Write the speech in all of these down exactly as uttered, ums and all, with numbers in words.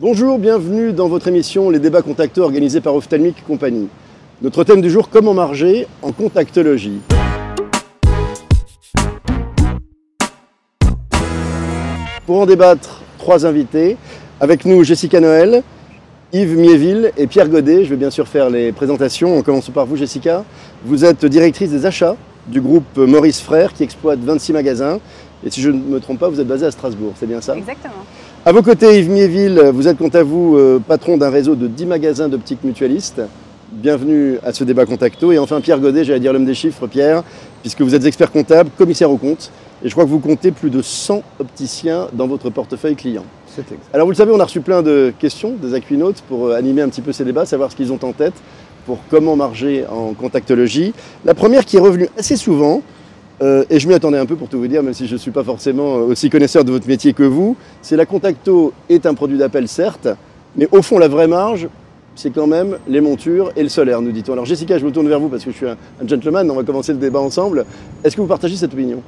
Bonjour, bienvenue dans votre émission Les débats contacteux organisés par Ophthalmic Company. Notre thème du jour, comment marger en contactologie. Pour en débattre, trois invités. Avec nous Jessica Noël, Yves Miéville et Pierre Godet. Je vais bien sûr faire les présentations. On commence par vous Jessica. Vous êtes directrice des achats du groupe Maurice Frères qui exploite vingt-six magasins. Et si je ne me trompe pas, vous êtes basé à Strasbourg, c'est bien ça? Exactement. À vos côtés, Yves Miéville, vous êtes quant à vous euh, patron d'un réseau de dix magasins d'optique mutualiste. Bienvenue à ce débat contacto. Et enfin Pierre Godet, j'allais dire l'homme des chiffres, Pierre, puisque vous êtes expert comptable, commissaire aux comptes. Et je crois que vous comptez plus de cent opticiens dans votre portefeuille client. C'est exact. Alors vous le savez, on a reçu plein de questions des aquinautes pour euh, animer un petit peu ces débats, savoir ce qu'ils ont en tête pour comment marger en contactologie. La première qui est revenue assez souvent, Euh, et je m'y attendais un peu pour tout vous dire, même si je ne suis pas forcément aussi connaisseur de votre métier que vous, c'est la contacto est un produit d'appel certes, mais au fond la vraie marge, c'est quand même les montures et le solaire, nous dit-on. Alors Jessica, je me tourne vers vous parce que je suis un, un gentleman, on va commencer le débat ensemble. Est-ce que vous partagez cette opinion?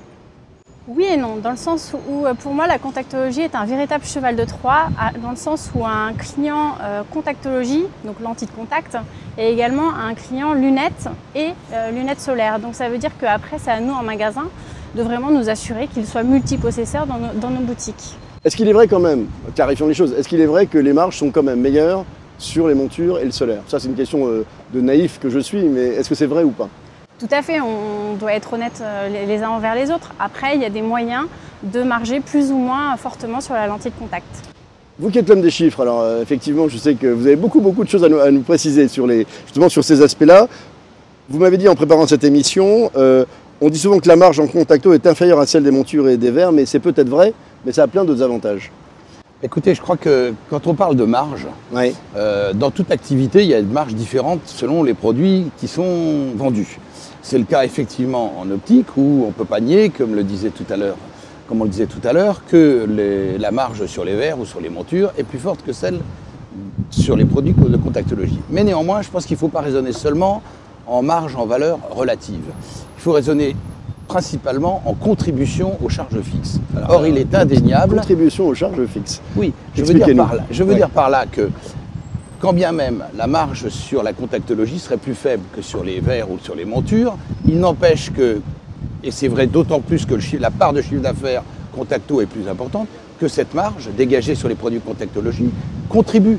Oui et non, dans le sens où pour moi la contactologie est un véritable cheval de Troie, dans le sens où un client euh, contactologie, donc lentille de contact, et également un client lunettes et euh, lunettes solaires. Donc ça veut dire qu'après c'est à nous en magasin de vraiment nous assurer qu'il soit multipossesseur dans nos, dans nos boutiques. Est-ce qu'il est vrai quand même, clarifions les choses, est-ce qu'il est vrai que les marges sont quand même meilleures sur les montures et le solaire? Ça c'est une question euh, de naïf que je suis, mais est-ce que c'est vrai ou pas? Tout à fait, on doit être honnête les uns envers les autres. Après, il y a des moyens de marger plus ou moins fortement sur la lentille de contact. Vous qui êtes l'homme des chiffres, alors euh, effectivement, je sais que vous avez beaucoup, beaucoup de choses à nous, à nous préciser sur les, justement sur ces aspects-là. Vous m'avez dit en préparant cette émission, euh, on dit souvent que la marge en contacto est inférieure à celle des montures et des verres, mais c'est peut-être vrai, mais ça a plein d'autres avantages. Écoutez, je crois que quand on parle de marge, oui. euh, dans toute activité, il y a des marges différentes selon les produits qui sont vendus. C'est le cas effectivement en optique où on ne peut pas nier, comme le disait tout à l'heure, comme on le disait tout à l'heure, que les, la marge sur les verres ou sur les montures est plus forte que celle sur les produits de contactologie. Mais néanmoins, je pense qu'il ne faut pas raisonner seulement en marge en valeur relative. Il faut raisonner principalement en contribution aux charges fixes. Alors, Or, il est indéniable... Contribution aux charges fixes. Oui, je veux, dire par, là, je veux ouais. dire par là que quand bien même la marge sur la contactologie serait plus faible que sur les verres ou sur les montures, il n'empêche que, et c'est vrai d'autant plus que le chiffre, la part de chiffre d'affaires contacto est plus importante, que cette marge dégagée sur les produits contactologie contribue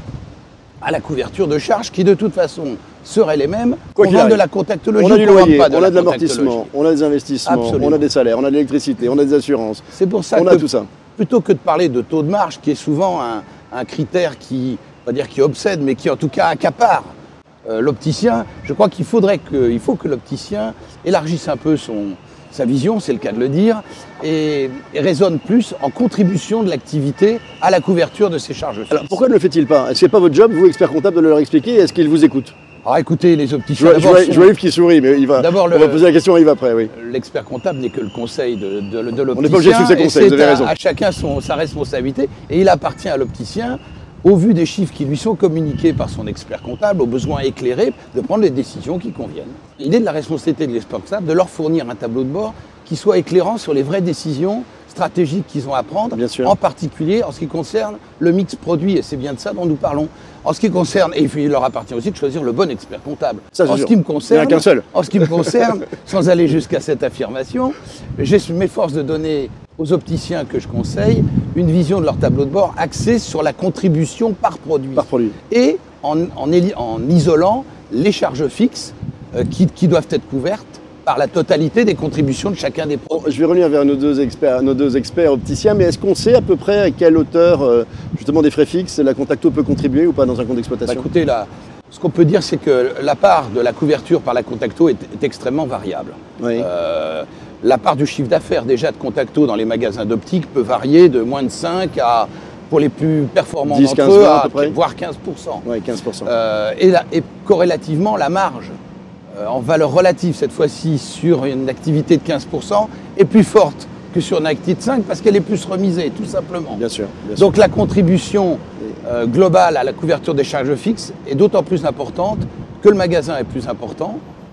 à la couverture de charges qui de toute façon seraient les mêmes qu'on vend de la contactologie. On a du loyer, on a de l'amortissement, on a des investissements, Absolument. On a des salaires, on a de l'électricité, on a des assurances. C'est pour ça on que a tout ça. Plutôt que de parler de taux de marge, qui est souvent un, un critère qui, pas dire qui obsède, mais qui en tout cas accapare euh, l'opticien, je crois qu'il faudrait que, il faut que l'opticien élargisse un peu son, sa vision, c'est le cas de le dire, et, et raisonne plus en contribution de l'activité à la couverture de ses charges fixes. Alors pourquoi ne le fait-il pas? Est-ce que c'est pas votre job, vous, expert comptable, de leur expliquer? Est-ce qu'ils vous écoutent? Alors écoutez, les opticiens... Je vois, je vois Yves qui sourit, mais il va, on le, va poser la question à Yves après, oui. L'expert comptable n'est que le conseil de, de, de l'opticien. On n'est pas obligé de suivre ses conseils, vous avez raison. À, à chacun son, sa responsabilité, et il appartient à l'opticien, au vu des chiffres qui lui sont communiqués par son expert comptable, aux besoins éclairés, de prendre les décisions qui conviennent. Il est de la responsabilité de l'expert comptable de leur fournir un tableau de bord qui soit éclairant sur les vraies décisions stratégiques qu'ils ont à prendre, en particulier en ce qui concerne le mix produit, et c'est bien de ça dont nous parlons. En ce qui concerne, et il leur appartient aussi de choisir le bon expert comptable. Ça, en, ce qui me concerne, il n'y en a qu'un seul. En ce qui me concerne, sans aller jusqu'à cette affirmation, je m'efforce de donner aux opticiens que je conseille une vision de leur tableau de bord axée sur la contribution par produit. Par produit. Et en, en, en isolant les charges fixes euh, qui, qui doivent être couvertes par la totalité des contributions de chacun des produits. Je vais revenir vers nos deux experts, nos deux experts opticiens, mais est-ce qu'on sait à peu près à quelle hauteur, euh, justement des frais fixes, la contacto peut contribuer ou pas dans un compte d'exploitation? Bah, écoutez, là, ce qu'on peut dire, c'est que la part de la couverture par la contacto est, est extrêmement variable. Oui. Euh, la part du chiffre d'affaires déjà de contacto dans les magasins d'optique peut varier de moins de cinq à, pour les plus performants d'entre eux, à, à voire quinze pour cent. Oui, quinze pour cent. Euh, et, la, et corrélativement, la marge en valeur relative, cette fois-ci, sur une activité de quinze pour cent, est plus forte que sur une activité de cinq parce qu'elle est plus remisée, tout simplement. Bien sûr. Bien Donc sûr. la contribution euh, globale à la couverture des charges fixes est d'autant plus importante que le magasin est plus important,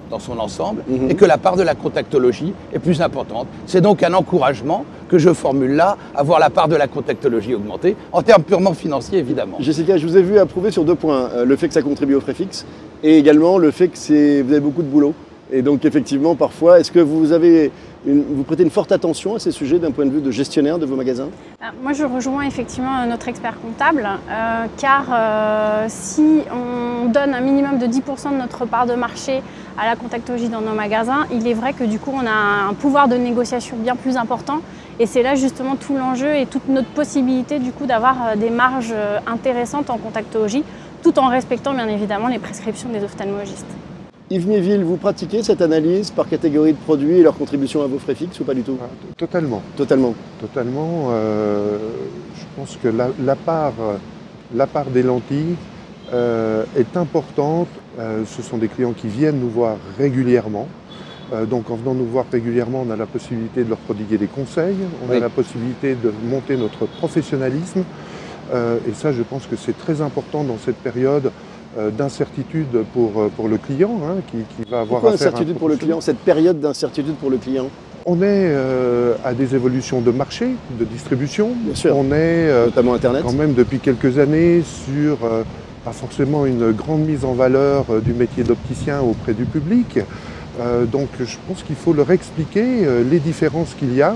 dans son ensemble Mmh. et que la part de la contactologie est plus importante. C'est donc un encouragement que je formule là, à voir la part de la contactologie augmenter, en termes purement financiers évidemment. Jessica, je vous ai vu approuver sur deux points, euh, le fait que ça contribue au frais fixe et également le fait que c'est, vous avez beaucoup de boulot. Et donc effectivement, parfois, est-ce que vous, avez une, vous prêtez une forte attention à ces sujets d'un point de vue de gestionnaire de vos magasins? Moi, je rejoins effectivement notre expert comptable, euh, car euh, si on donne un minimum de dix pour cent de notre part de marché à la contactologie dans nos magasins, il est vrai que du coup, on a un pouvoir de négociation bien plus important. Et c'est là justement tout l'enjeu et toute notre possibilité du coup d'avoir des marges intéressantes en contactologie, tout en respectant bien évidemment les prescriptions des ophtalmologistes. Yves Méville, vous pratiquez cette analyse par catégorie de produits et leur contribution à vos frais fixes ou pas du tout? Totalement. Totalement. Totalement. Euh, je pense que la, la, part, la part des lentilles euh, est importante. Euh, ce sont des clients qui viennent nous voir régulièrement. Euh, donc en venant nous voir régulièrement, on a la possibilité de leur prodiguer des conseils, on oui. a la possibilité de monter notre professionnalisme. Euh, et ça, je pense que c'est très important dans cette période d'incertitude pour, pour le client, hein, qui, qui va avoir Pourquoi affaire incertitude pour le client, cette période d'incertitude pour le client? On est euh, à des évolutions de marché, de distribution. Bien sûr. On est euh, notamment Internet. Quand même depuis quelques années sur euh, pas forcément une grande mise en valeur euh, du métier d'opticien auprès du public. Euh, donc je pense qu'il faut leur expliquer euh, les différences qu'il y a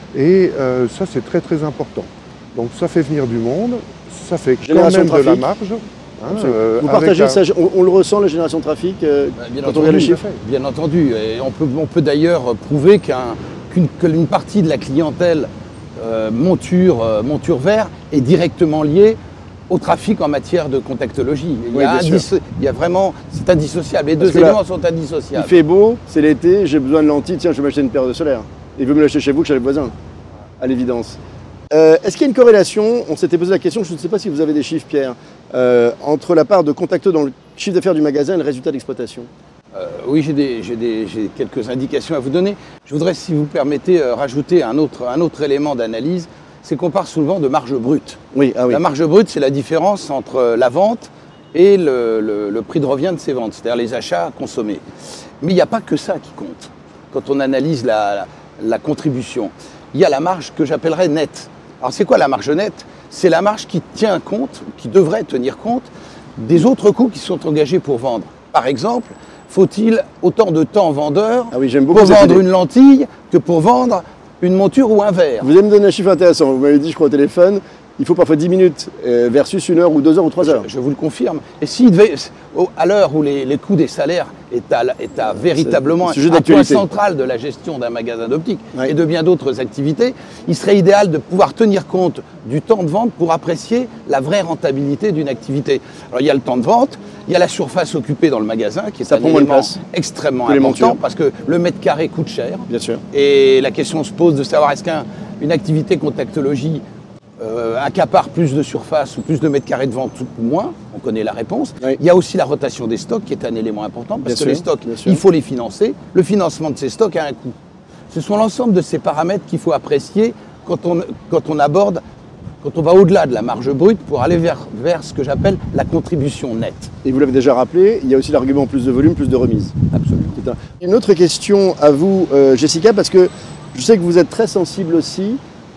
et euh, ça c'est très très important. Donc ça fait venir du monde, ça fait quand même de la marge. Hein, euh, vous partagez un... ça, on, on le ressent, la génération de trafic, euh, bien quand entendu, on regarde les chiffres? Bien entendu. Et on peut, on peut d'ailleurs prouver qu'un, qu'une, qu'une partie de la clientèle euh, monture, euh, monture vert est directement liée au trafic en matière de contactologie. Il, oui, y, a indisso- il y a vraiment, c'est indissociable. Les Parce deux éléments là, sont indissociables. Il fait beau, c'est l'été, j'ai besoin de lentilles, tiens, je vais m'acheter une paire de solaires. Il veut me l'acheter chez vous que chez le voisin, à l'évidence. Euh, est-ce qu'il y a une corrélation, on s'était posé la question, je ne sais pas si vous avez des chiffres, Pierre, euh, entre la part de contacteux dans le chiffre d'affaires du magasin et le résultat d'exploitation? euh, Oui, j'ai, des, j'ai, des, j'ai quelques indications à vous donner. Je voudrais, si vous permettez, euh, rajouter un autre, un autre élément d'analyse, c'est qu'on parle souvent de marge brute. Oui, ah oui. La marge brute, c'est la différence entre la vente et le, le, le prix de revient de ces ventes, c'est-à-dire les achats consommés. Mais il n'y a pas que ça qui compte quand on analyse la, la, la contribution. Il y a la marge que j'appellerais nette. Alors c'est quoi la marge nette? C'est la marge qui tient compte, qui devrait tenir compte des autres coûts qui sont engagés pour vendre. Par exemple, faut-il autant de temps vendeur ah oui, j'aime beaucoup pour vendre idée. une lentille que pour vendre une monture ou un verre? Vous allez me donner un chiffre intéressant, vous m'avez dit je crois au téléphone, il faut parfois dix minutes versus une heure ou deux heures ou trois heures. Je, je vous le confirme. Et s'il devait, à l'heure où les, les coûts des salaires est à, est à véritablement un, un point central de la gestion d'un magasin d'optique oui. et de bien d'autres activités, il serait idéal de pouvoir tenir compte du temps de vente pour apprécier la vraie rentabilité d'une activité. Alors il y a le temps de vente, il y a la surface occupée dans le magasin qui est Ça un élément extrêmement important montures. Parce que le mètre carré coûte cher. Bien sûr. Et la question se pose de savoir est-ce qu'une activité contactologie Euh, accapare plus de surface ou plus de mètres carrés de vente ou moins, on connaît la réponse. Oui. Il y a aussi la rotation des stocks qui est un élément important parce bien que sûr, les stocks, il faut les financer. Le financement de ces stocks a un coût. Ce sont l'ensemble de ces paramètres qu'il faut apprécier quand on, quand on aborde, quand on va au-delà de la marge brute pour aller vers, vers ce que j'appelle la contribution nette. Et vous l'avez déjà rappelé, il y a aussi l'argument plus de volume, plus de remise. Absolument. Un... Une autre question à vous, euh, Jessica, parce que je sais que vous êtes très sensible aussi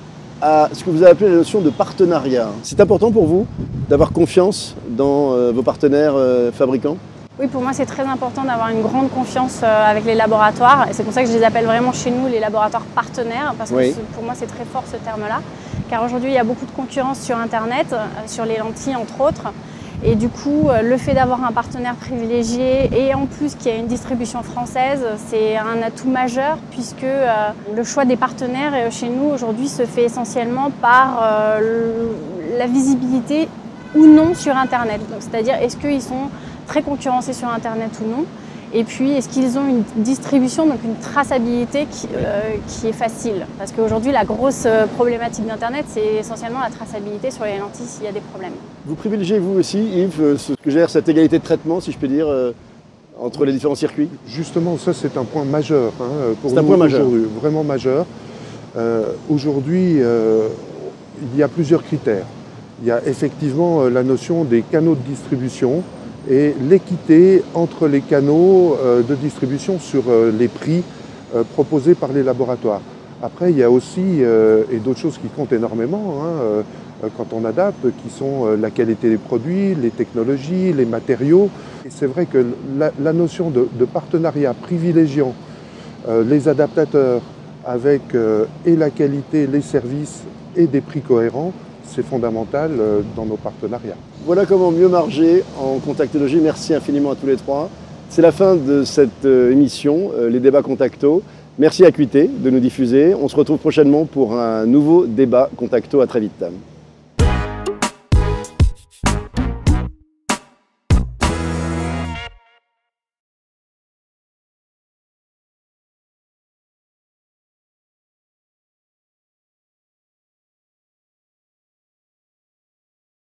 à ce que vous avez appelé la notion de partenariat. C'est important pour vous d'avoir confiance dans euh, vos partenaires euh, fabricants? Oui, pour moi c'est très important d'avoir une grande confiance euh, avec les laboratoires et c'est pour ça que je les appelle vraiment chez nous les laboratoires partenaires parce que oui. pour moi c'est très fort ce terme-là car aujourd'hui il y a beaucoup de concurrence sur Internet, euh, sur les lentilles entre autres. Et du coup, le fait d'avoir un partenaire privilégié et en plus qu'il y a une distribution française, c'est un atout majeur puisque euh, le choix des partenaires chez nous aujourd'hui se fait essentiellement par euh, le, la visibilité ou non sur Internet. C'est-à-dire est-ce qu'ils sont très concurrencés sur Internet ou non? Et puis, est-ce qu'ils ont une distribution, donc une traçabilité qui, euh, qui est facile? Parce qu'aujourd'hui, la grosse problématique d'Internet, c'est essentiellement la traçabilité sur les lentilles s'il y a des problèmes. Vous privilégiez, vous aussi, Yves, ce que gère cette égalité de traitement, si je peux dire, euh, entre les différents circuits? Justement, ça, c'est un point majeur. Hein, pour c'est un point majeur. Vraiment majeur. Euh, aujourd'hui, euh, il y a plusieurs critères. Il y a effectivement la notion des canaux de distribution et l'équité entre les canaux euh, de distribution sur euh, les prix euh, proposés par les laboratoires. Après, il y a aussi, euh, et d'autres choses qui comptent énormément hein, euh, quand on adapte, qui sont euh, la qualité des produits, les technologies, les matériaux. Et c'est vrai que la, la notion de, de partenariat privilégiant euh, les adaptateurs avec euh, et la qualité, les services et des prix cohérents, c'est fondamental euh, dans nos partenariats. Voilà comment mieux marger en contactologie. Merci infiniment à tous les trois. C'est la fin de cette émission, les débats Contacto. Merci à Acuité de nous diffuser. On se retrouve prochainement pour un nouveau débat Contacto. À très vite.